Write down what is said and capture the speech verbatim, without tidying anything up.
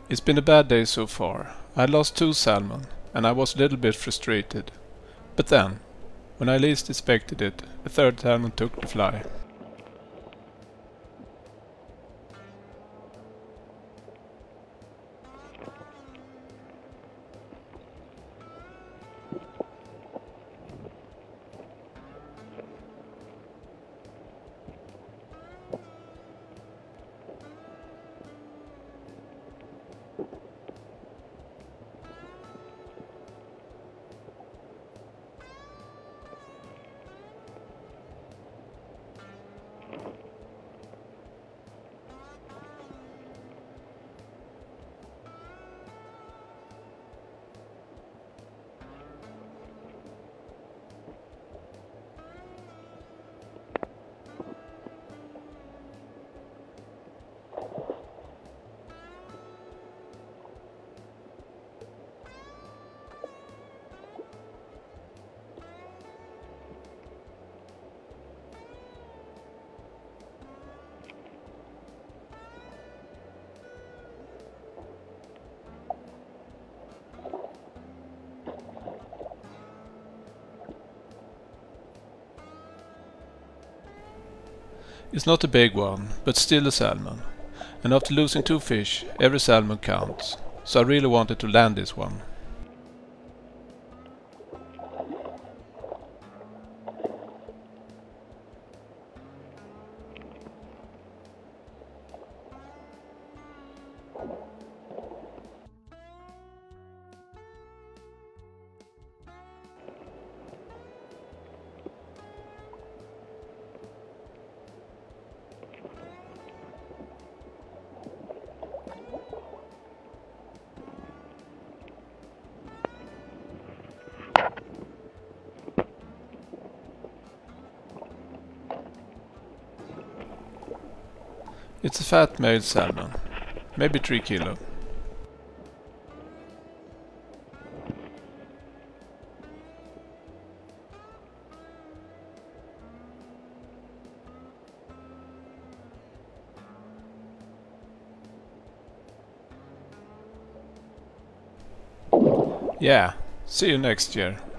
It's been a bad day so far. I lost two salmon, and I was a little bit frustrated. But then, when I least expected it, a third salmon took the fly. It's not a big one, but still a salmon. And after losing two fish, every salmon counts. So I really wanted to land this one. It's a fat male salmon, maybe three kilo. Yeah, see you next year.